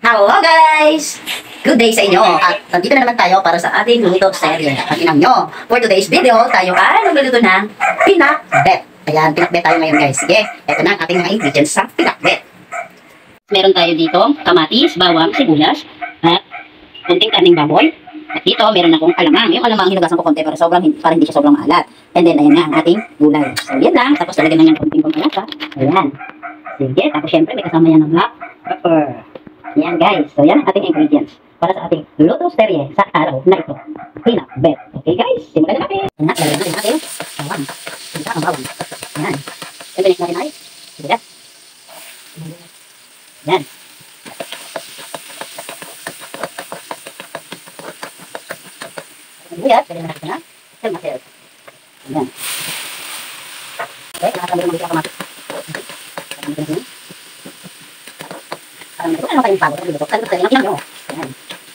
Hello guys! Good day sa inyo! At nandito na naman tayo para sa ating luto serye. At inang nyo, for today's video, tayo ay magluluto ng pinakbet. Ayan, pinakbet tayo ngayon guys. Sige, ito na ang ating mga ingredients sa pinakbet. Meron tayo dito kamatis, bawang, sibuyas, at kunting karning baboy. At dito, meron akong alamang. Yung alamang, hinugasan ko konti para hindi siya sobrang maalat. And then, ayan nga ang ating gulay. So, yan lang. Tapos, talagyan na yung kunting pamalasa. Ayan. Sige, tapos syempre, may kasama yan ng black pepper. Yan guys, so yan ang ating ingredients para sa ating luto serye sa araw na ito. Pinakbet. Okay guys, simulan na natin. Yan, lalagyan natin natin bawang. Sila ang bawang. Yan. Pagdalit natin ay sibuyas. Yan. Sibuyas, pwede natin na selmaser. Yan. Okay, nakasabot naman dito ang kamatis. Ano kayong pagod ang luto? Ano kayong nyo? Ayan.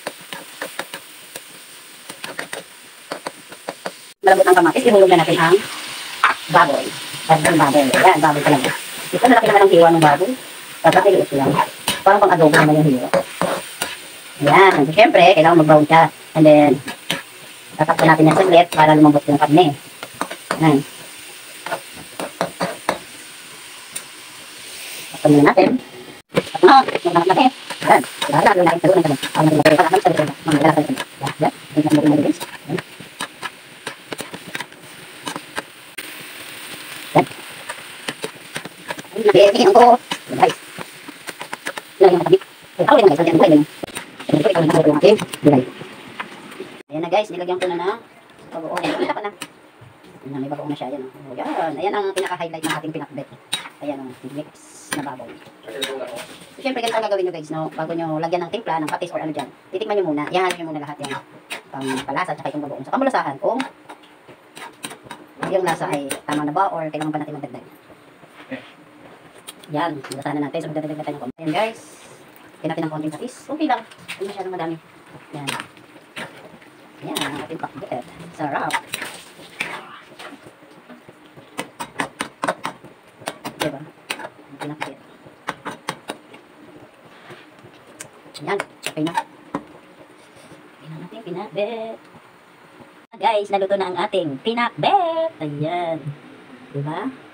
Malambot ang kamatis, ihulog na natin ang baboy. Ang baboy. Ayan, baboy pa lang. Ito, nalaki naman ang hiwa ng baboy. Tapos ay luto lang. Parang pang adobo naman yung hiwa. Ayan. So, syempre, kailangan mag-brown siya. And then, tatakpan natin ng saglit para lumambot yung karne. Ayan. Takpan muna natin. Ano? Yung naman natin. Yan. Lalo na rin salunan kami. Ang natin natin. Pagkakang salunan kami. Mga nagala salunan. Yan. Yung natin natin guys. Yan. Yan. Ang natin ang ko. Guys. Yan yung matabik. Ako yung guys. Yan yung guys. Yan ikaw yung natin natin. Gulay. Ayan na guys. Nilagyan ko na na. Bagoong. Kita ka na. Yan. May bagoong na siya. Yan. Yan. Ayan ang pinaka-highlight ng ating pinakbet. Ayan ang mix na babaw. So, syempre, ganito ang gagawin nyo guys, no? Bago nyo lagyan ng timpla, ng patis or ano dyan, titikman nyo muna, ihalo nyo muna lahat yung palasa at yung bagoong. Sa kamulasahan, kung yung lasa ay tama na ba or kailangan pa natin magdagdag. Yan, mulasahan na natin. So, magdadagdag natin yung konti. Ayan guys, kaya natin ng konting patis. Okay lang, hindi masyadong madami. Yan. Yan, ang ating pakbet. Sarap. Diba? Pinakbet. Ayan, okay na. Okay na natin pinakbet. Guys, naluto na ang ating pinakbet. Ayan. Diba?